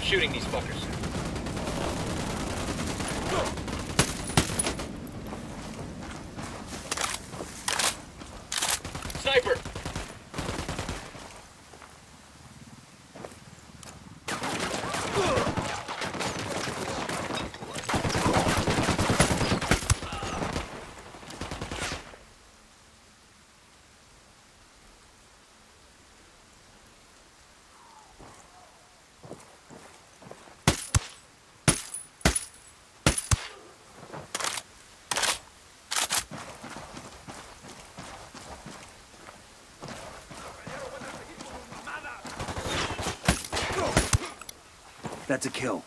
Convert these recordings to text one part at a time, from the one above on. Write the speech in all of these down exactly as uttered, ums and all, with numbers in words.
shooting these fuckers. Sniper! That's a kill.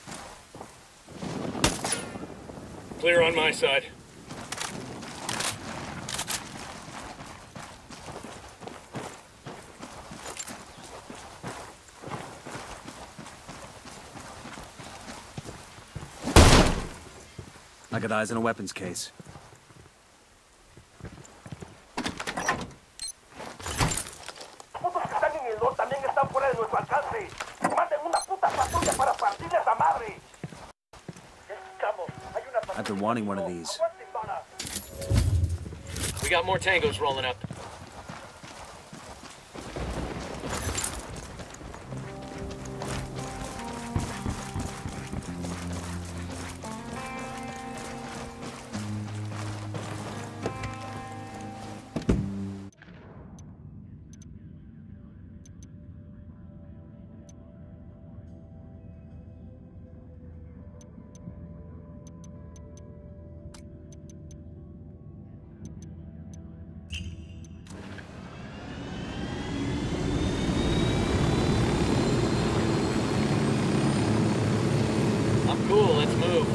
Clear on my side. I got eyes on a weapons case. I've been wanting one of these. We got more tangos rolling up. Cool, let's move.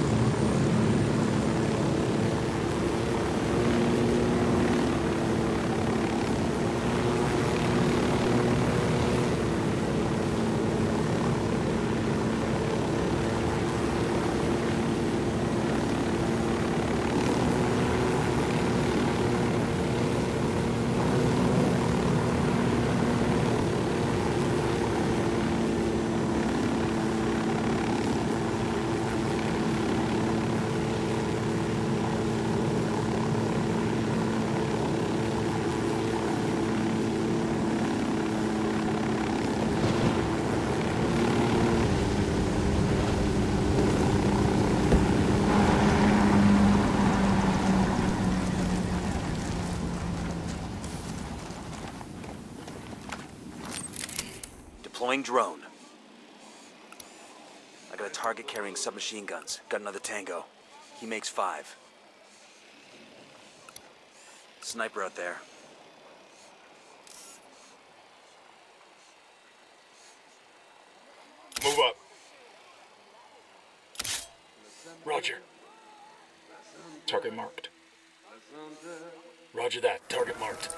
Deploying drone. I got a target carrying submachine guns. Got another tango. He makes five. Sniper out there. Move up. Roger. Target marked. Roger that. Target marked.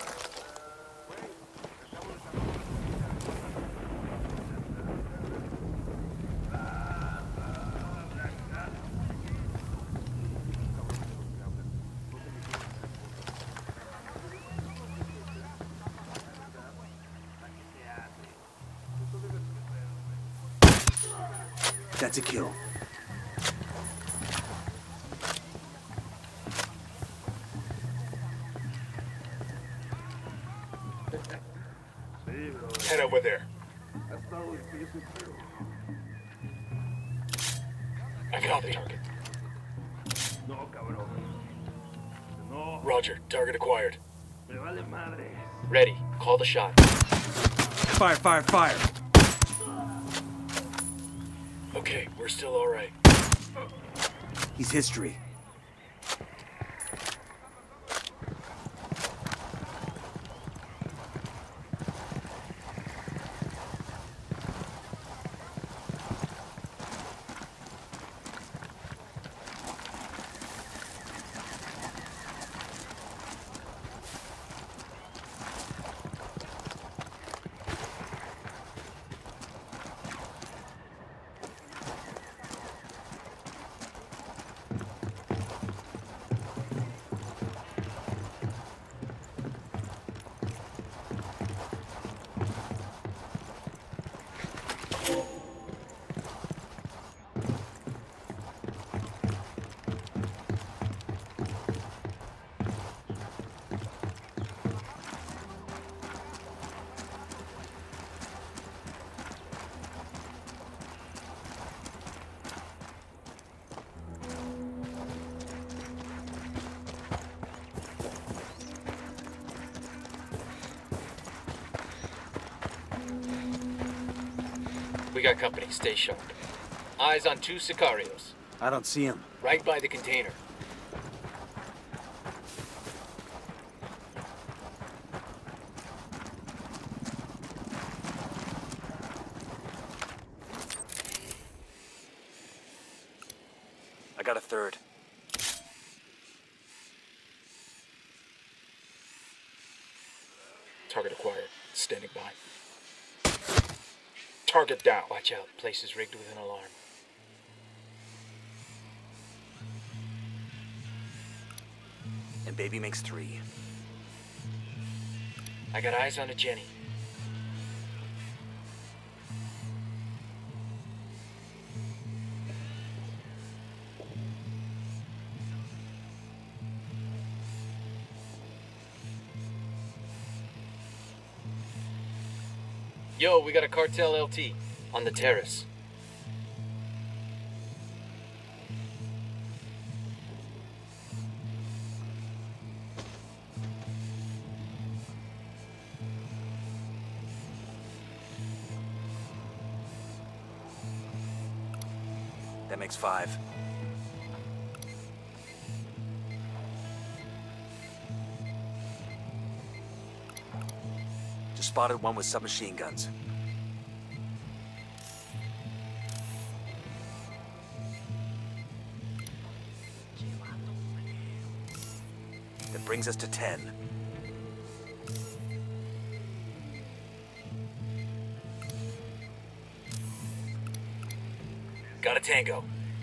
That's a kill. Head over there. I copy. Target. Roger. Target acquired. Ready. Call the shot. Fire, fire, fire. Okay, we're still all right. He's history. We got company. Stay sharp. Eyes on two Sicarios. I don't see him. Right by the container. I got a third. Target acquired. Standing by. Target down. Watch out. Place is rigged with an alarm. And baby makes three. I got eyes on a Jenny. Yo, we got a cartel L T on the terrace. That makes five. Just spotted one with submachine guns. That brings us to ten. Got a tango.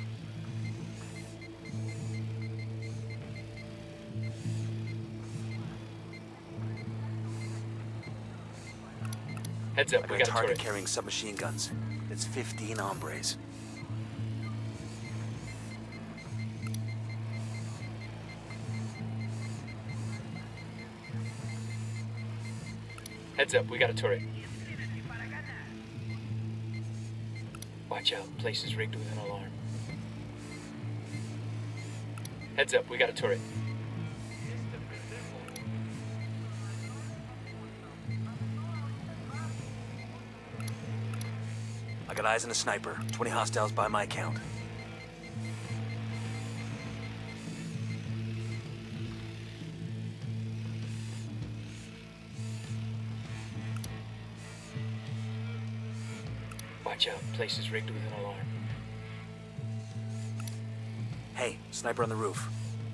Heads up, I we got got a a target turret. carrying submachine guns. It's fifteen hombres. Heads up, we got a turret. Watch out, place is rigged with an alarm. Heads up, we got a turret. I got eyes on a sniper. twenty hostiles by my count. Watch out, place is rigged with an alarm. Hey, sniper on the roof.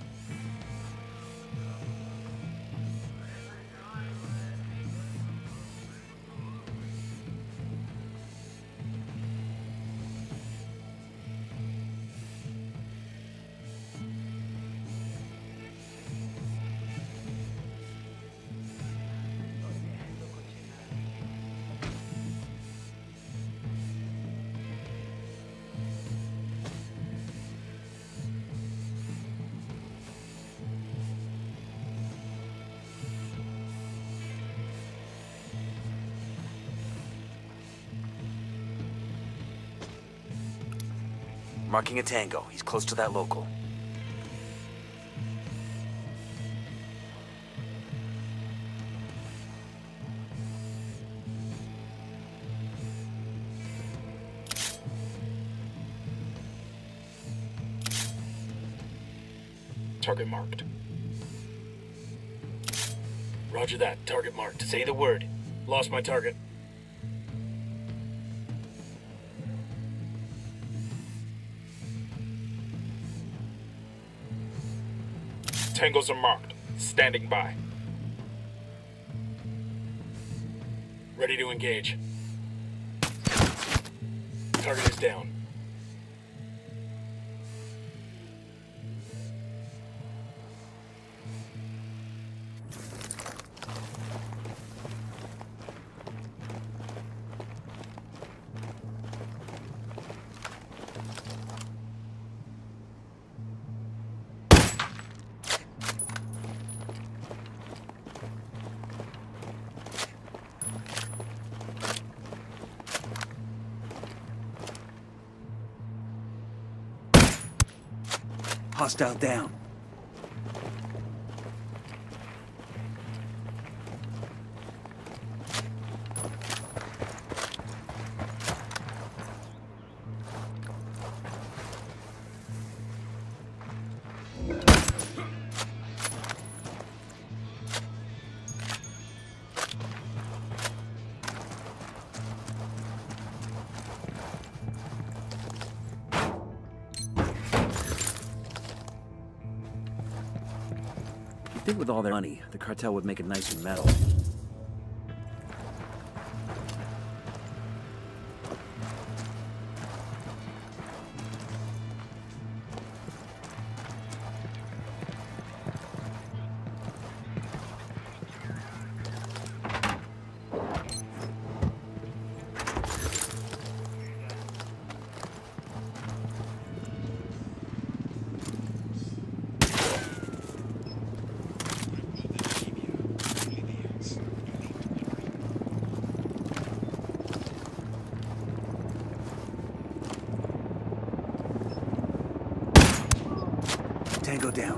Marking a tango. He's close to that local. Target marked. Roger that, target marked. Say the word. Lost my target. Tangos are marked. Standing by. Ready to engage. Target is down. Hostile down. think with all their money, the cartel would make it nicer metal. Tango down.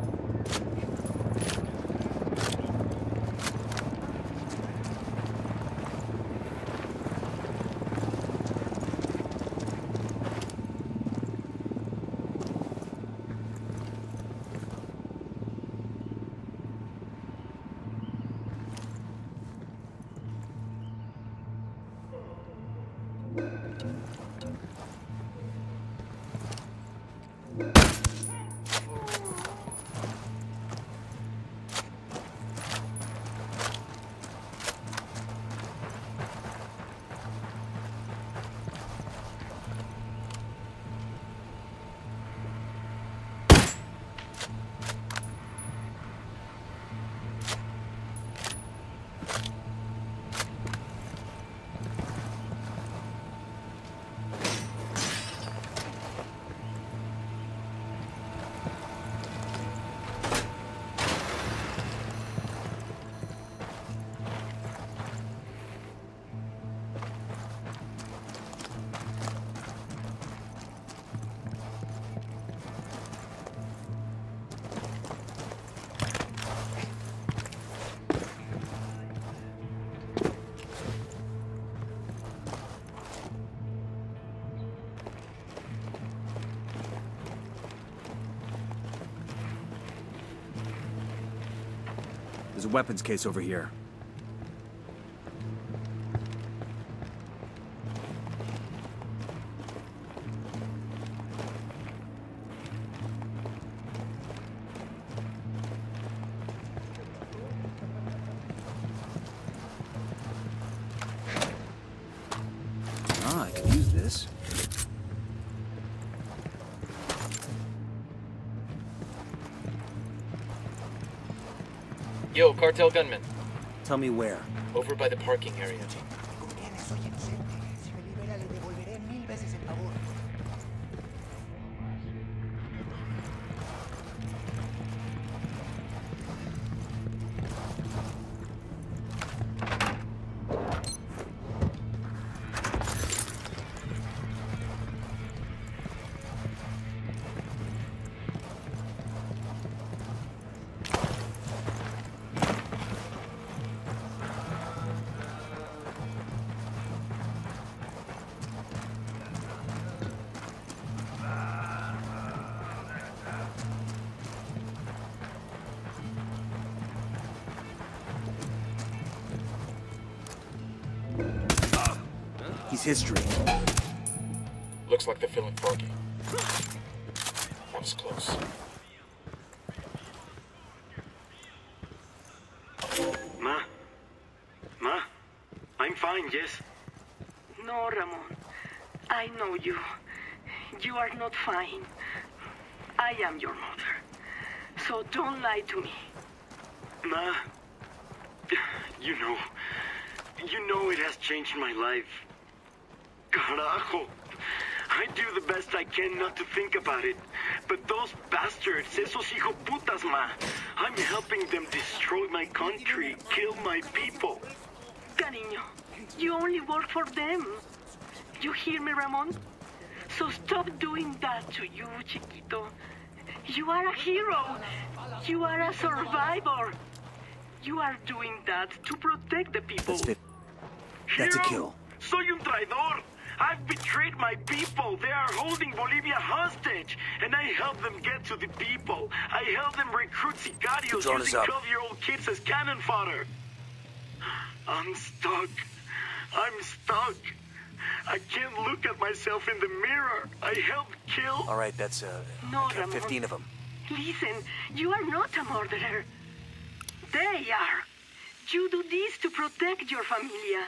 There's a weapons case over here. Ah, I can use this. Yo, cartel gunman. Tell me where. Over by the parking area. He's history. Looks like they're feeling froggy. That was close. Ma? Ma? I'm fine, yes? No, Ramon. I know you. You are not fine. I am your mother. So don't lie to me. Ma? You know... You know it has changed my life. Carajo. I do the best I can not to think about it. But those bastards, esos hijo putas, ma. I'm helping them destroy my country, kill my people. Cariño, you only work for them. You hear me, Ramon? So stop doing that to you, chiquito. You are a hero. You are a survivor. You are doing that to protect the people. That's, That's a Hero, kill. Soy un traidor. I've betrayed my people. They are holding Bolivia hostage. And I helped them get to the people. I helped them recruit sicarios using twelve-year-old kids as cannon fodder. I'm stuck. I'm stuck. I can't look at myself in the mirror. I helped kill... All right, that's, uh, no, fifteen of them. Listen, you are not a murderer. They are. You do this to protect your familia.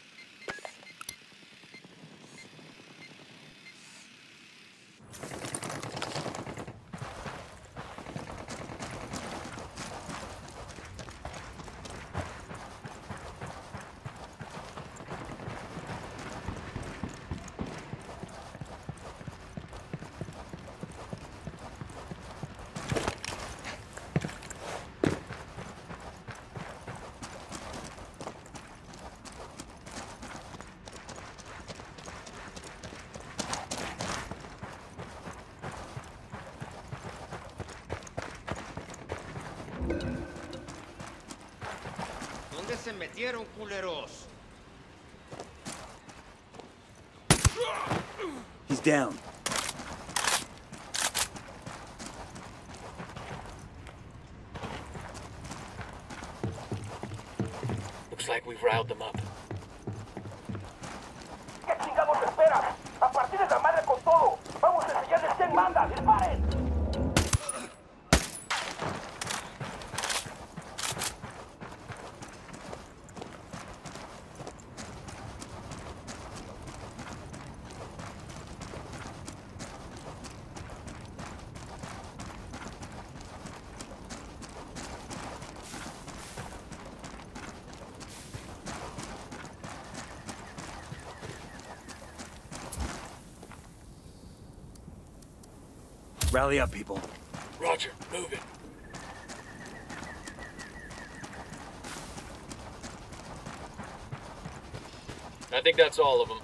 ¿Dónde se metieron, culeros? He's down. Looks like we've riled them up. ¿Qué chingados esperan? A partir de la madre con todo. Vamos a enseñarles quién manda. ¡Disparen! Rally up, people. Roger, move it. I think that's all of them.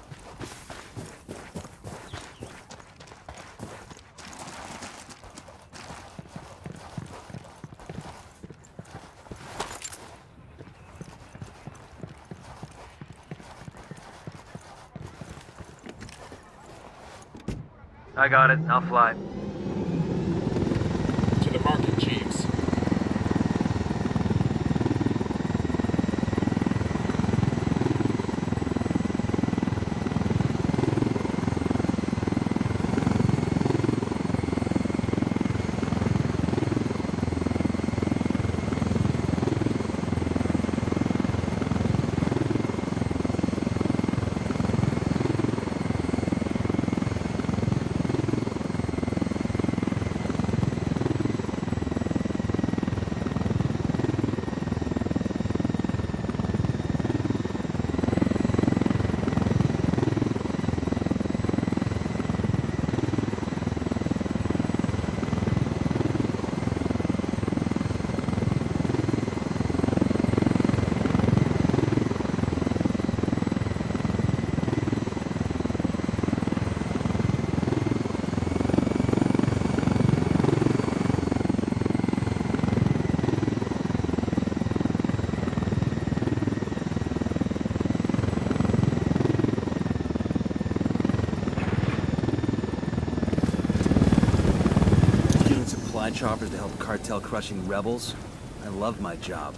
I got it. I'll fly. To the market, Jeeves. Choppers to help cartel-crushing rebels. I love my job.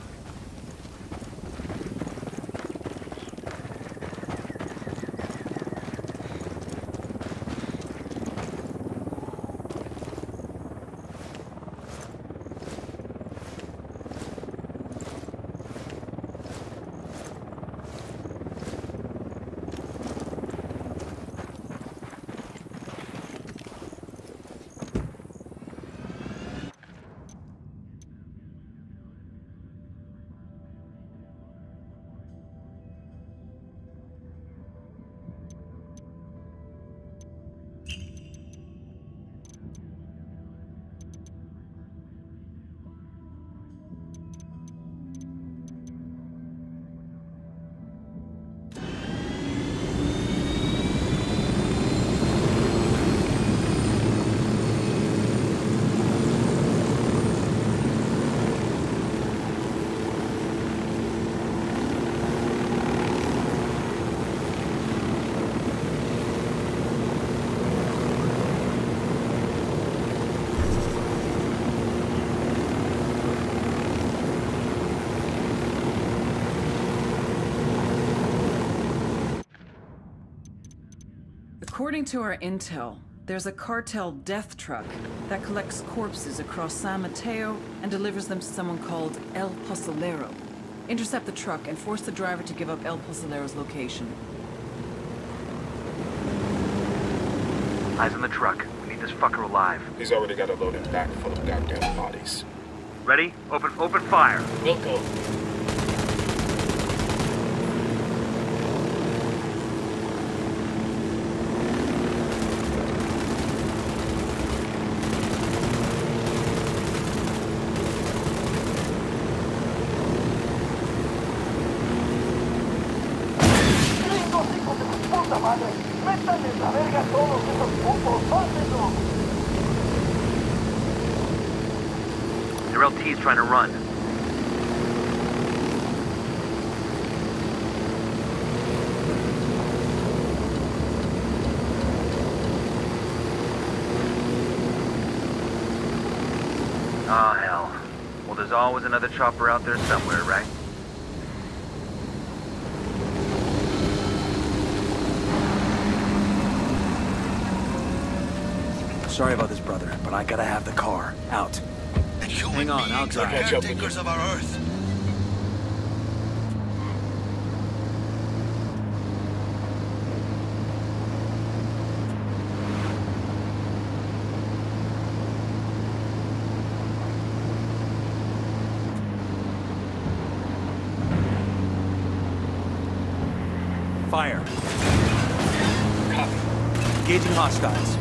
According to our intel, There's a cartel death truck that collects corpses across San Mateo and delivers them to someone called El Pozolero. Intercept the truck and force the driver to give up El Pozolero's location. Eyes on the truck. We need this fucker alive. He's already got a loading back full of goddamn bodies. Ready? Open, open fire. We'll go. Their L T's trying to run. Oh, hell. Well, there's always another chopper out there somewhere, right? Sorry about this, brother, but I gotta have the car. Out. Hang on, I'll drive. Catch up with you. Of our Earth. Fire. Copy. Engaging hostiles.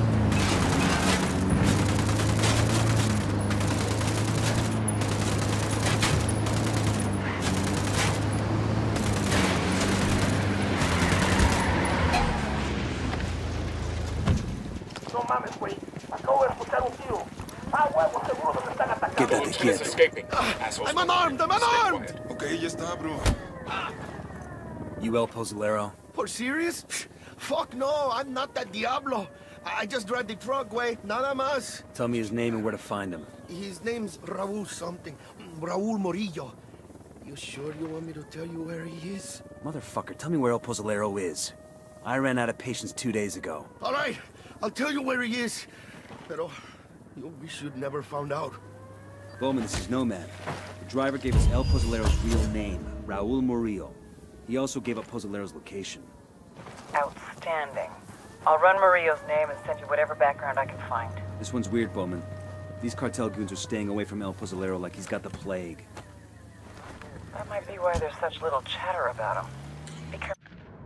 Get that to He's kid. escaping. Assholes. I'm unarmed! I'm Stay unarmed! quiet. Okay, ya está, bro. You El Pozolero? For serious? Fuck no, I'm not that Diablo. I I just drive the truck, way, nada más. Tell me his name and where to find him. His name's Raul something. Raul Morillo. You sure you want me to tell you where he is? Motherfucker, tell me where El Pozolero is. I ran out of patience two days ago. All right, I'll tell you where he is. Pero you we should never found out. Bowman, this is Nomad. The driver gave us El Pozolero's real name, Raul Murillo. He also gave up Pozolero's location. Outstanding. I'll run Murillo's name and send you whatever background I can find. This one's weird, Bowman. These cartel goons are staying away from El Pozolero like he's got the plague. That might be why there's such little chatter about him. Be careful.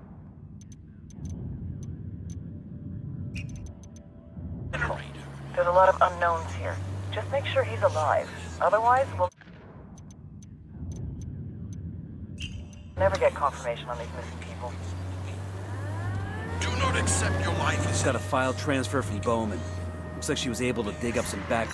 There's a lot of unknowns here. Just make sure he's alive. Otherwise, we'll never get confirmation on these missing people. Do not accept your life Just got a file transfer from Bowman. Looks like she was able to dig up some back...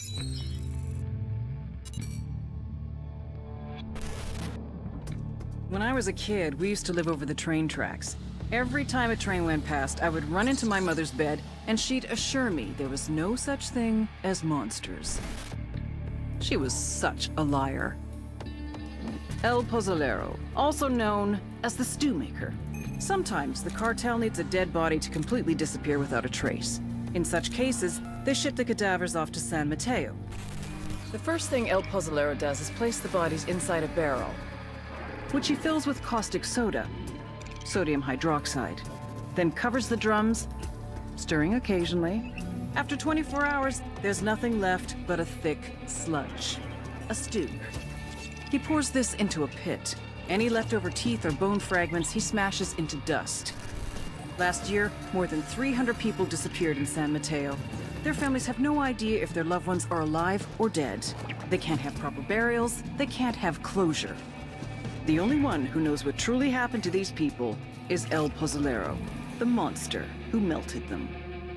When I was a kid, we used to live over the train tracks. Every time a train went past, I would run into my mother's bed, and she'd assure me there was no such thing as monsters. She was such a liar. El Pozolero, also known as the Stew Maker. Sometimes the cartel needs a dead body to completely disappear without a trace. In such cases, they ship the cadavers off to San Mateo. The first thing El Pozolero does is place the bodies inside a barrel, which he fills with caustic soda, sodium hydroxide, then covers the drums, stirring occasionally. After twenty-four hours, there's nothing left but a thick sludge, a stew. He pours this into a pit. Any leftover teeth or bone fragments he smashes into dust. Last year, more than three hundred people disappeared in San Mateo. Their families have no idea if their loved ones are alive or dead. They can't have proper burials, they can't have closure. The only one who knows what truly happened to these people is El Pozolero, the monster who melted them.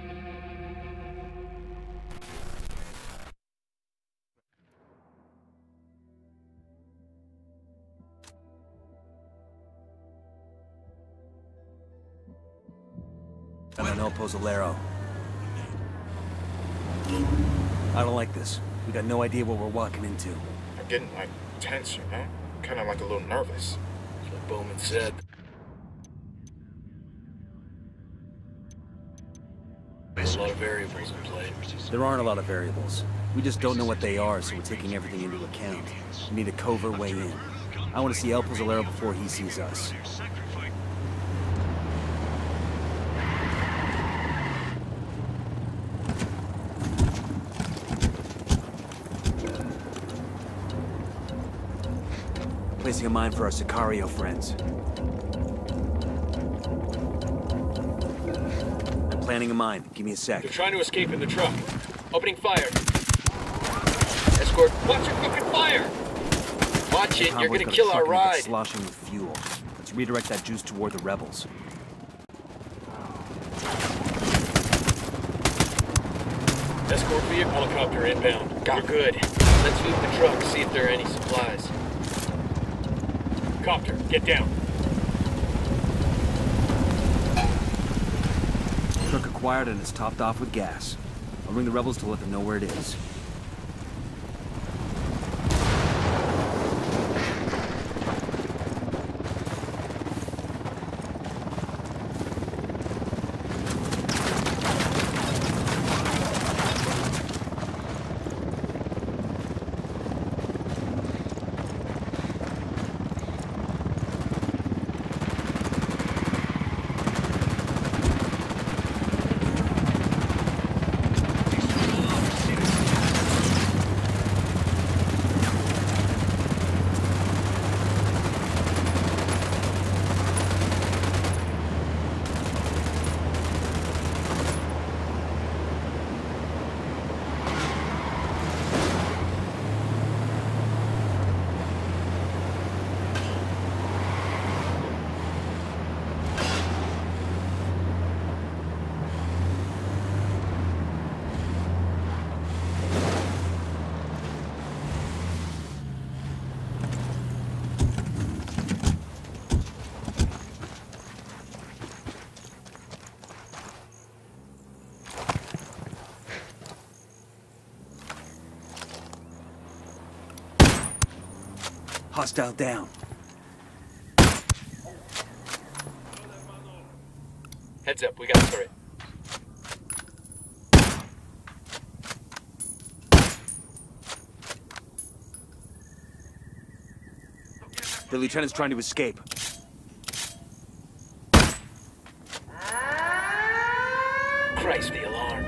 And then El Pozolero. I don't like this. We got no idea what we're walking into. I'm getting, like, tense, you know? Kind of like a little nervous. That's what Bowman said. There's a lot of variables in play. There aren't a lot of variables. We just don't know what they are, so we're taking everything into account. We need a covert way in. I want to see El Pozolero before he sees us. Placing a mine for our Sicario friends. I'm planning a mine. Give me a sec. They're trying to escape in the truck. Opening fire. Escort, watch your fucking fire! Watch it, you're gonna kill our ride. Sloshing with fuel. Let's redirect that juice toward the rebels. Escort vehicle helicopter inbound. Got good. Let's move the truck, see if there are any supplies. Copter, get down. Truck acquired and it's topped off with gas. I'll ring the rebels to let them know where it is. Hostile down. Heads up, we got a turret. The lieutenant's trying to escape. Christ, the alarm.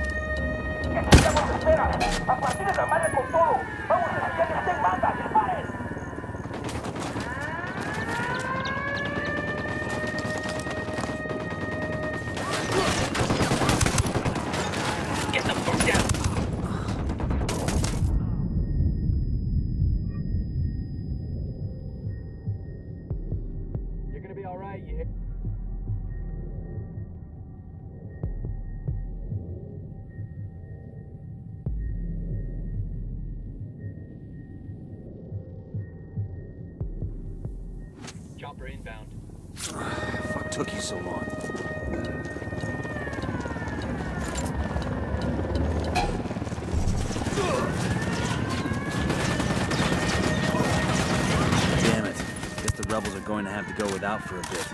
Get the fuck down. You're gonna be all right, you hear? Chopper inbound. Fuck took you so long? Damn it. Guess the rebels are going to have to go without for a bit.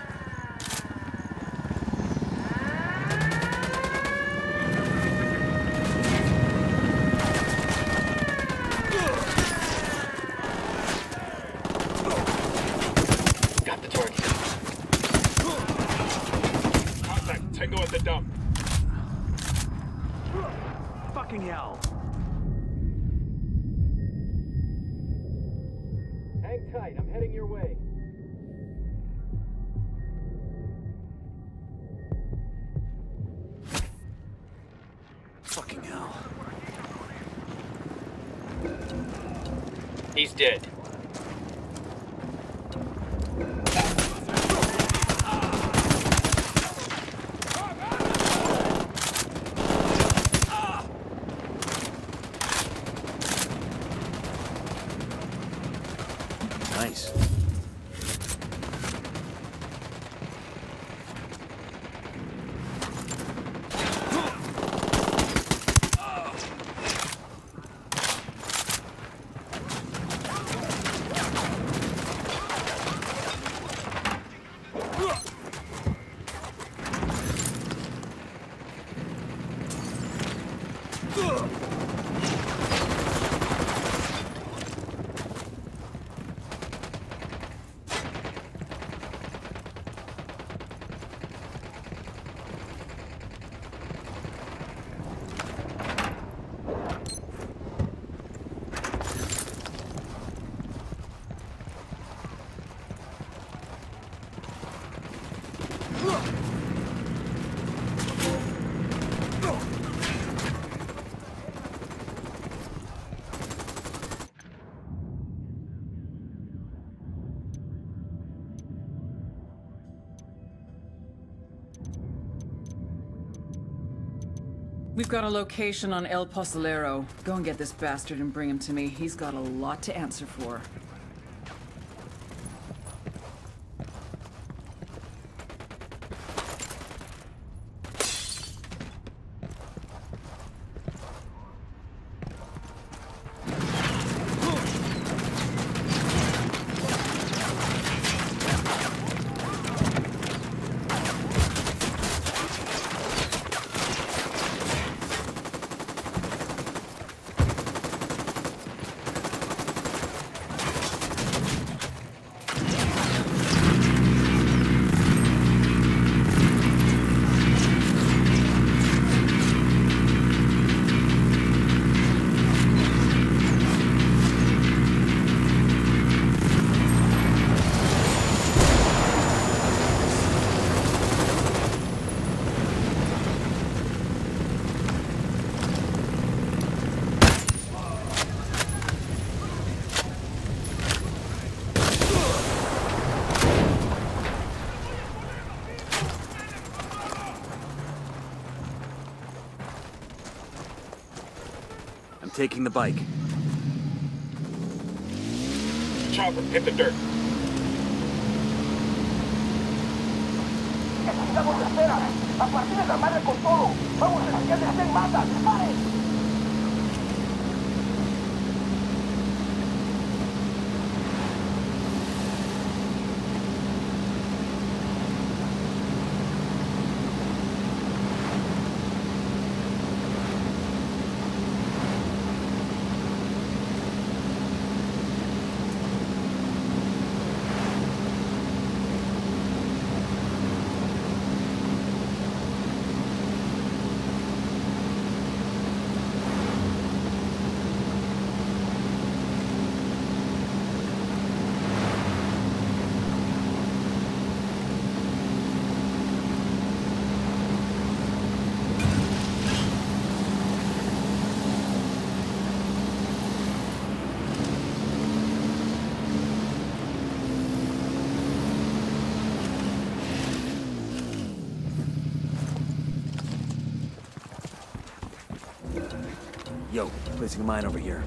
Got the target. Contact, Tango at the dump. Fucking hell. Hang tight, I'm heading your way. Fucking hell. He's dead. Nice. We've got a location on El Pozolero. Go and get this bastard and bring him to me. He's got a lot to answer for. Taking the bike. Chopper, hit the dirt. Necesitamos espera. A partir de la madre con todo. Vamos a enseñarle a hacer mata. ¡Pare! Yo, placing a mine over here.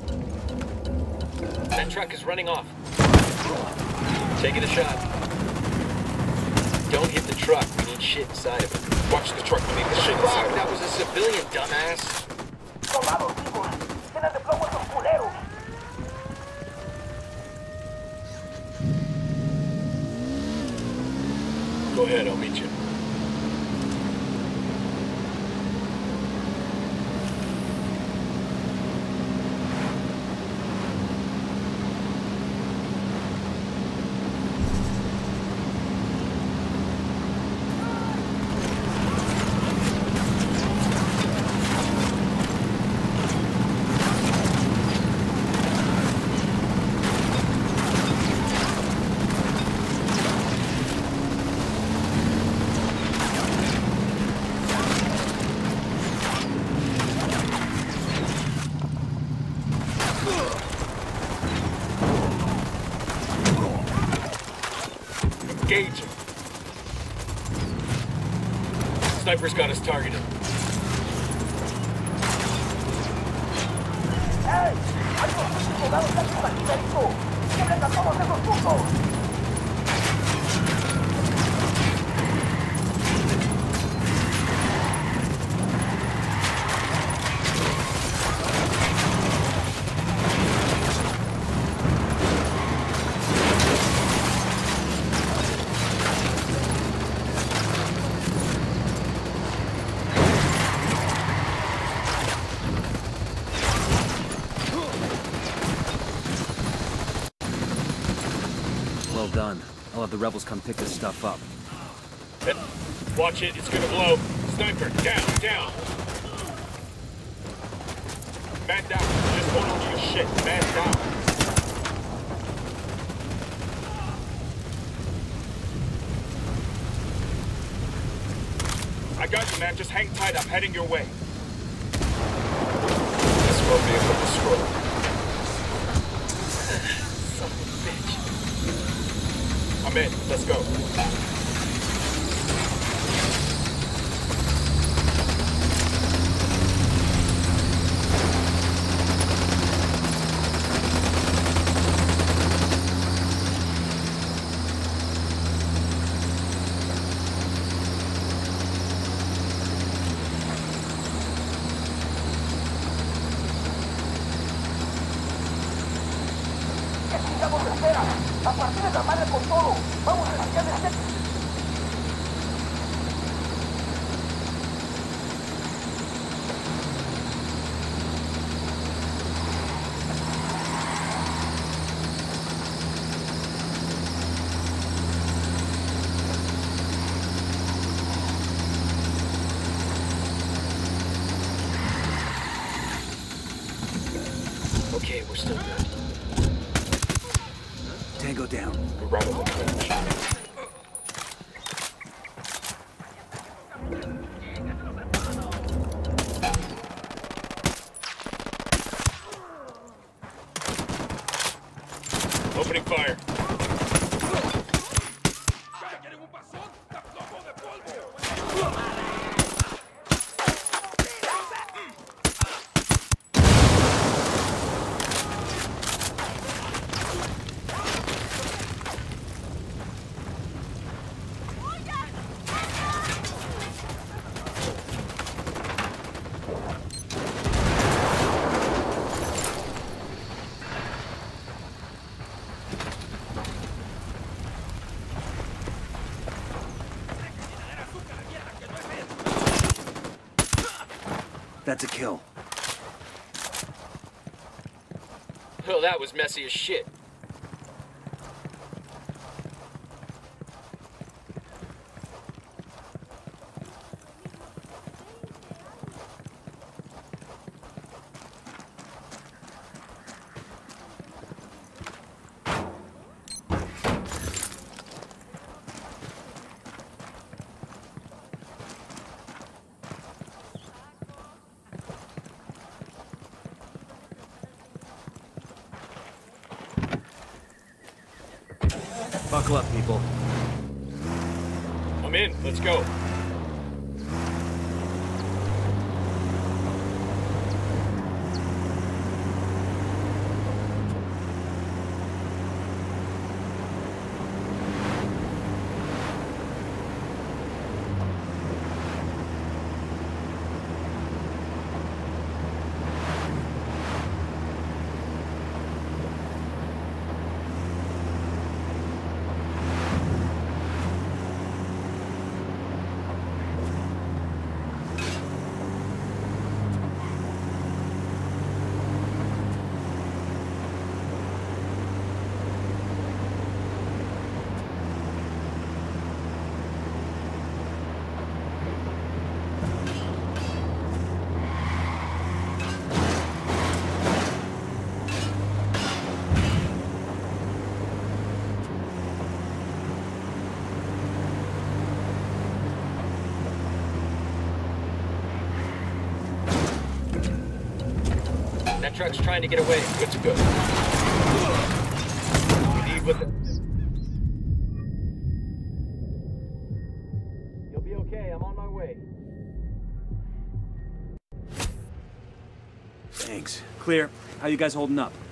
That truck is running off. Taking a shot. Don't hit the truck. We need shit inside of it. Watch the truck. We need the shit inside of it. That was a civilian, dumbass. Soldados vivos. Llenas de plomo esos culeros. Go ahead, I'll meet you. Engage him. Sniper's got us targeted. ¡Hey! ¡Hay dos soldados aquí dentro! ¡Quiebren a todos esos putos! Well done. I'll have the rebels come pick this stuff up. Watch it, it's gonna blow. Sniper, down, down. Man down. Just hold on to your shit. Man down. I got you, man. Just hang tight. I'm heading your way. Escort vehicle destroyed. Son of a bitch. I'm in. Let's go. A partir de la madre con todo. Vamos a cambiar de sexo. Okay, we're still good. Tango down. We're right on the trench. Opening fire. That's a kill. Oh, that was messy as shit. Buckle up, people. I'm in. Let's go. That truck's trying to get away. Good to go. We need with it. You'll be okay. I'm on my way. Thanks. Clear. How you guys holding up?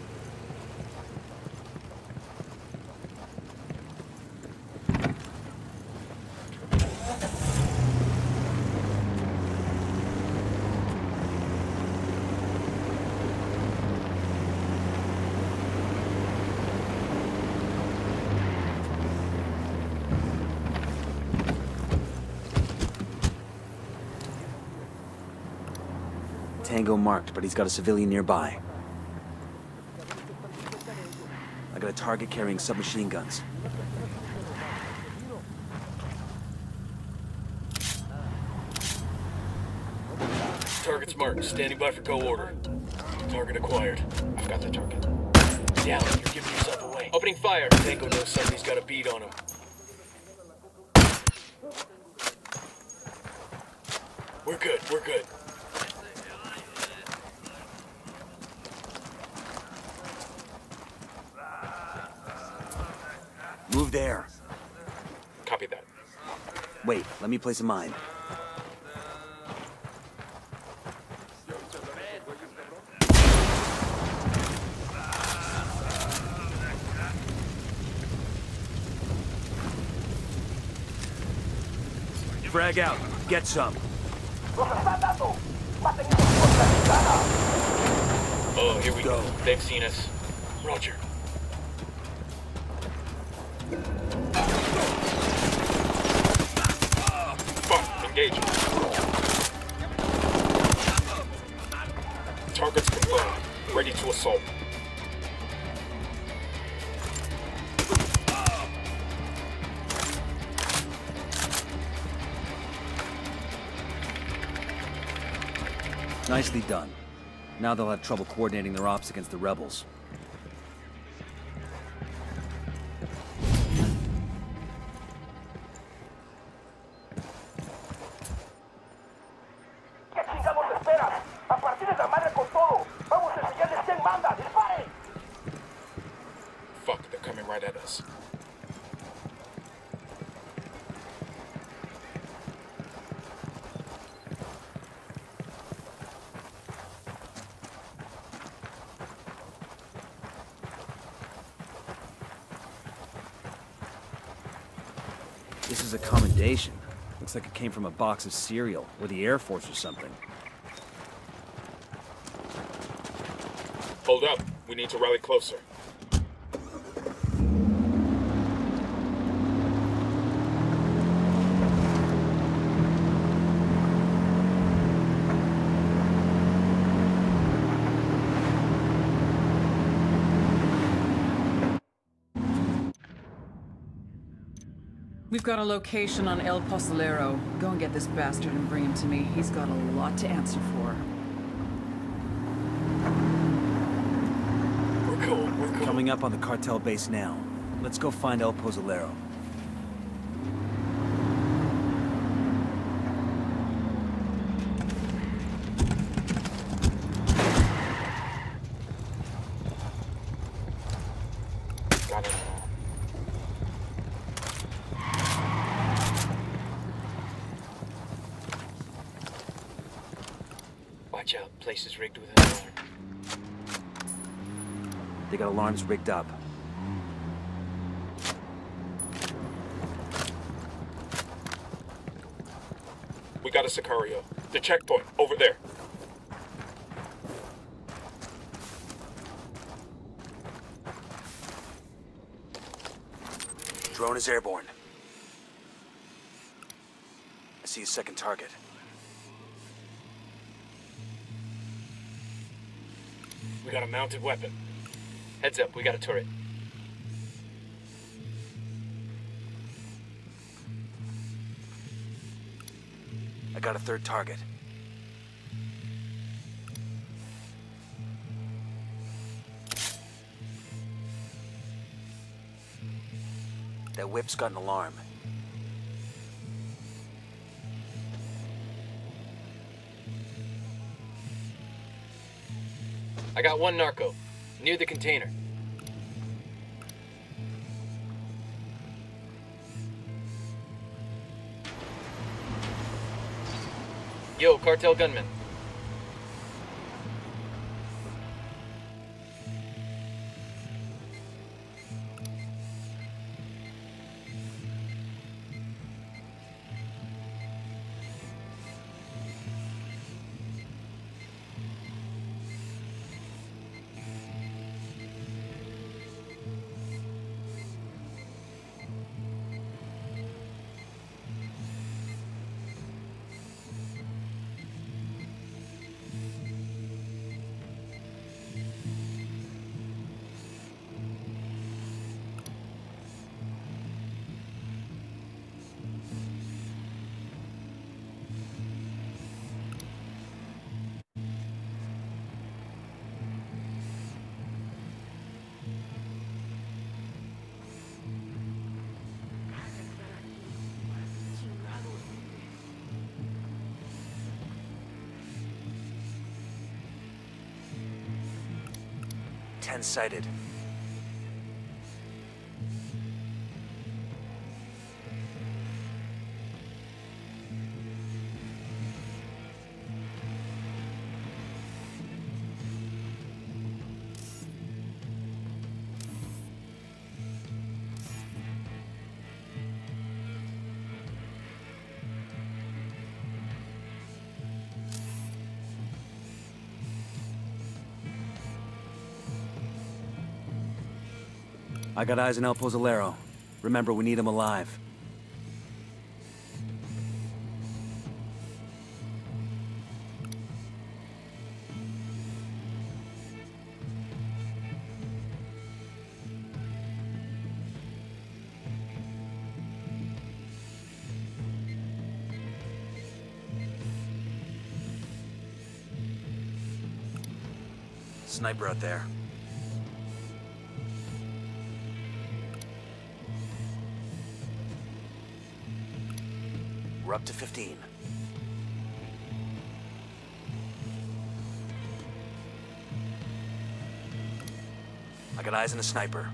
Tango marked, but he's got a civilian nearby. I got a target carrying submachine guns. Target's marked. Standing by for go order. Target acquired. I've got the target. Down. You're giving yourself away. Opening fire. Tango knows somebody's got a bead on him. We're good. We're good. Move there. Copy that. Wait, let me place a mine. Frag out. Get some. Oh, here we go. They've seen us. Roger. Fuck, engaging. Targets confirmed. Ready to assault. Nicely done. Now they'll have trouble coordinating their ops against the rebels. ¿Qué chingados esperas? A partir de la madre con todo. Vamos a enseñarles quién manda. ¡Disparen! Fuck, they're coming right at us. This is a commendation. Looks like it came from a box of cereal, or the Air Force or something. Hold up. We need to rally closer. We've got a location on El Pozolero. Go and get this bastard and bring him to me. He's got a lot to answer for. We're cool, we're cool. Coming up on the cartel base now. Let's go find El Pozolero. Got it. Watch out, place is rigged with an alarm. They got alarms rigged up. We got a Sicario. The checkpoint, over there. Drone is airborne. I see a second target. We got a mounted weapon. Heads up, we got a turret. I got a third target. That whip's got an alarm. I got one narco, near the container. Yo, cartel gunman. Ten sighted. I got eyes on El Pozolero. Remember, we need him alive. Sniper out there. We're up to fifteen. I got eyes on a sniper.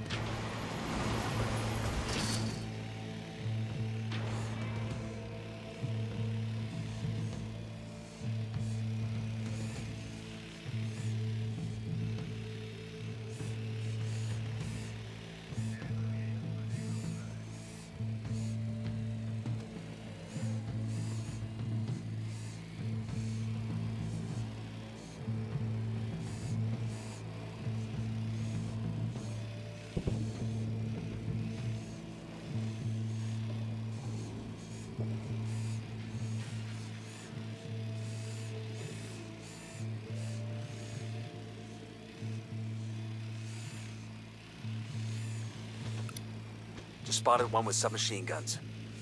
Just spotted one with submachine guns.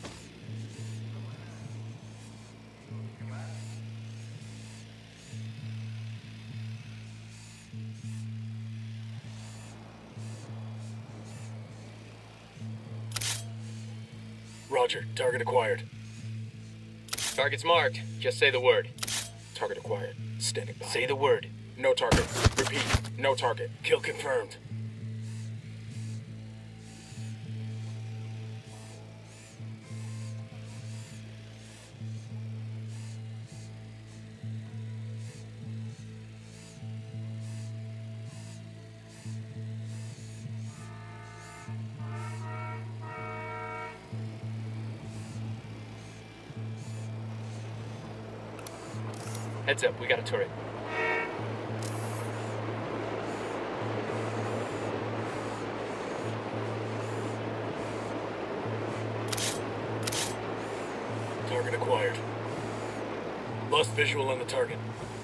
Roger, target acquired. Target's marked. Just say the word. Target acquired. Standing by. Say the word. No target. Repeat. No target. Kill confirmed. Heads up, we got a turret. Target acquired. Lost visual on the target.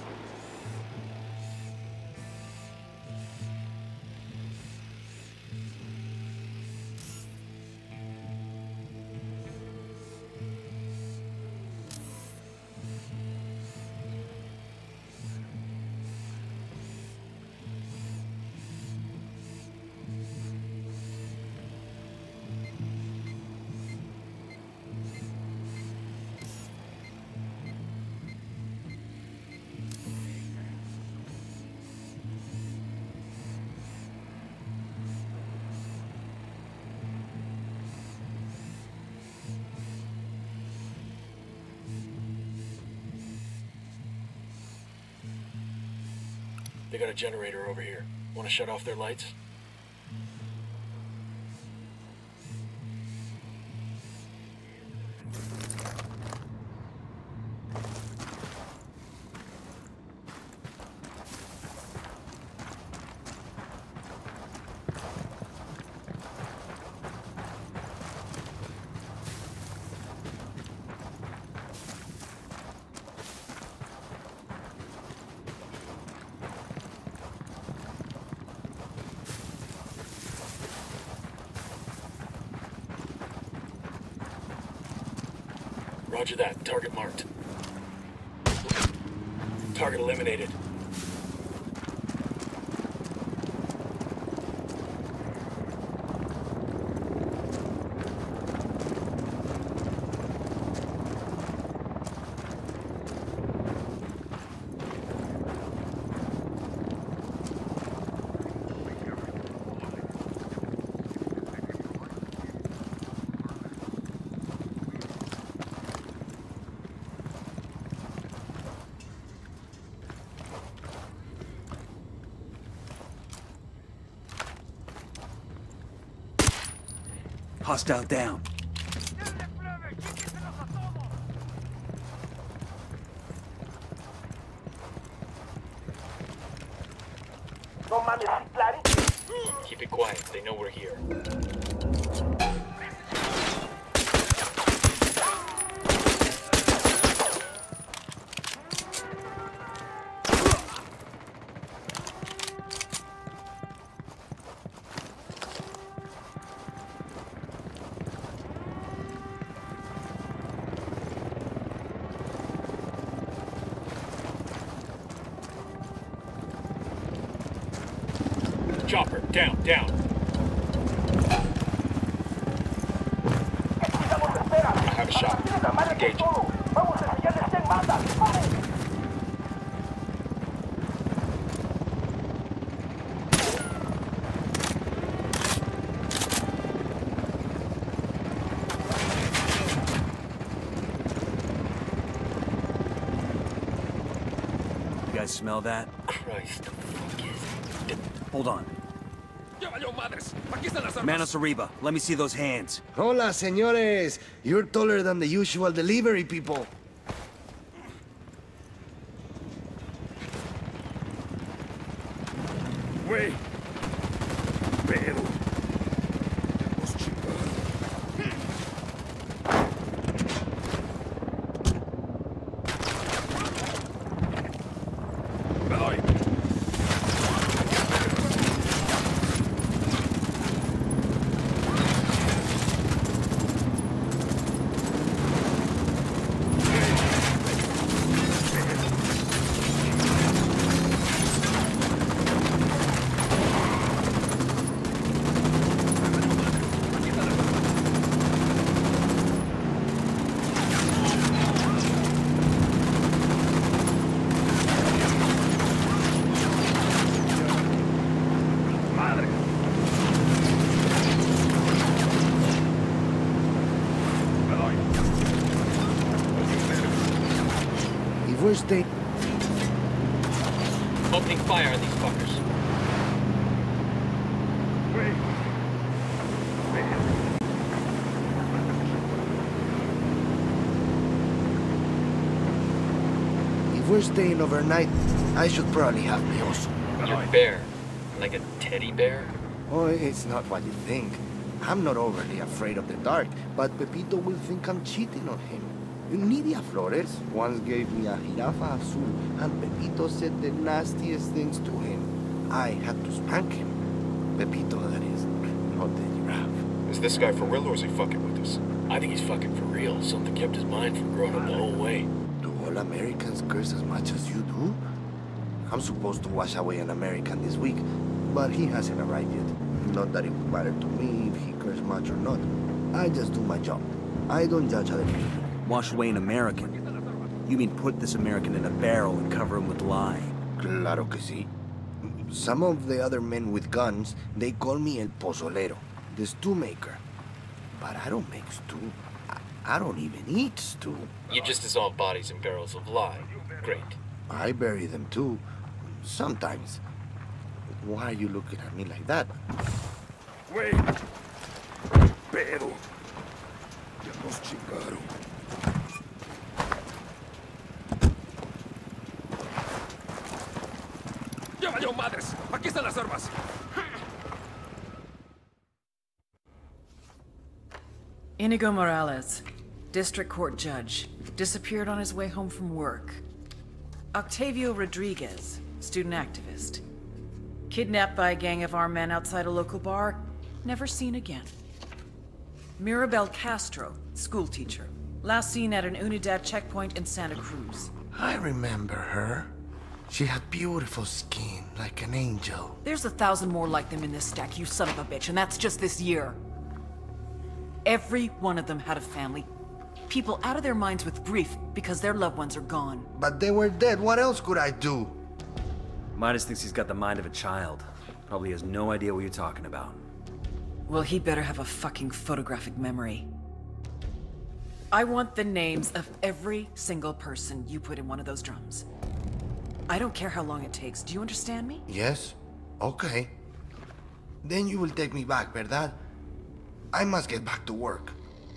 They got a generator over here. Want to shut off their lights? Roger that. Target marked. Target eliminated. Hostile down. No mames, Clary. Keep it quiet. They know we're here. Down, down. I have a shot. Engage. Vamos a enseñarles quién manda. Disparen. You guys smell that? Christ, the fuck is it? Hold on. Manos arriba. Let me see those hands. Hola, señores. You're taller than the usual delivery people. Güey. Pero. Los chingados. Me doy. Where's they? Opening fire on these fuckers. Güey. If we're staying overnight, I should probably have my oso. Your bear. Like a teddy bear? Oh, it's not what you think. I'm not overly afraid of the dark, but Pepito will think I'm cheating on him. Nidia Flores once gave me a jirafa azul, and Pepito said the nastiest things to him. I had to spank him. Pepito, that is, not the giraffe. Is this guy for real or is he fucking with us? I think he's fucking for real. Something kept his mind from growing up the whole way. Do all Americans curse as much as you do? I'm supposed to wash away an American this week, but he hasn't arrived yet. Not that it would matter to me if he cursed much or not. I just do my job. I don't judge other people. Wash away an American. You mean put this American in a barrel and cover him with lye? Claro que sí. Some of the other men with guns, they call me El Pozolero, the stew maker. But I don't make stew. I, I don't even eat stew. You just dissolve bodies in barrels of lye. Great. I bury them too. Sometimes. Why are you looking at me like that? Güey. Pero. Ya nos chingaron. ¡Ya valió madres! ¡Aquí están las armas! Inigo Morales, district court judge, disappeared on his way home from work. Octavio Rodriguez, student activist. Kidnapped by a gang of armed men outside a local bar, never seen again. Mirabel Castro, school teacher, last seen at an Unidad checkpoint in Santa Cruz. I remember her. She had beautiful skin, like an angel. There's a thousand more like them in this stack, you son of a bitch, and that's just this year. Every one of them had a family. People out of their minds with grief because their loved ones are gone. But they were dead. What else could I do? Midas thinks he's got the mind of a child. Probably has no idea what you're talking about. Well, he better have a fucking photographic memory. I want the names of every single person you put in one of those drums. I don't care how long it takes. Do you understand me? Yes? Okay. Then you will take me back, ¿verdad? I must get back to work.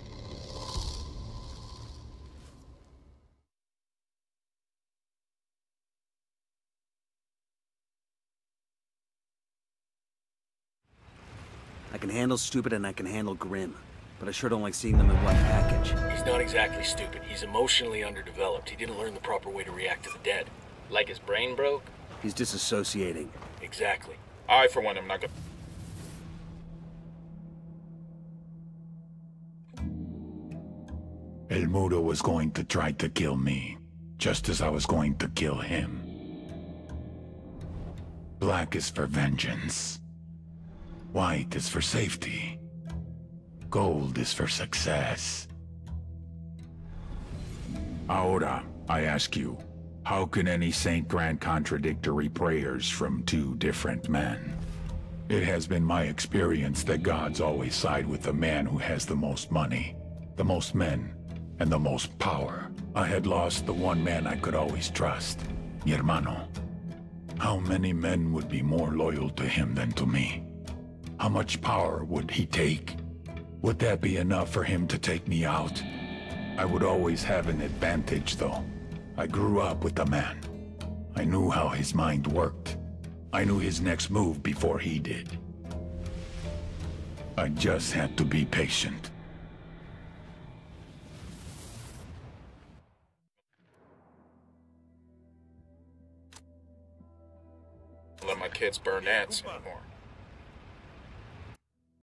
I can handle stupid and I can handle grim, but I sure don't like seeing them in one package. He's not exactly stupid. He's emotionally underdeveloped. He didn't learn the proper way to react to the dead. Like his brain broke? He's disassociating. Exactly. I, for one, am not gonna... El Mudo was going to try to kill me, just as I was going to kill him. Black is for vengeance. White is for safety. Gold is for success. Ahora, I ask you, how can any saint grant contradictory prayers from two different men? It has been my experience that gods always side with the man who has the most money, the most men, and the most power. I had lost the one man I could always trust, mi hermano. How many men would be more loyal to him than to me? How much power would he take? Would that be enough for him to take me out? I would always have an advantage, though. I grew up with the man. I knew how his mind worked. I knew his next move before he did. I just had to be patient. Let my kids burn ants anymore.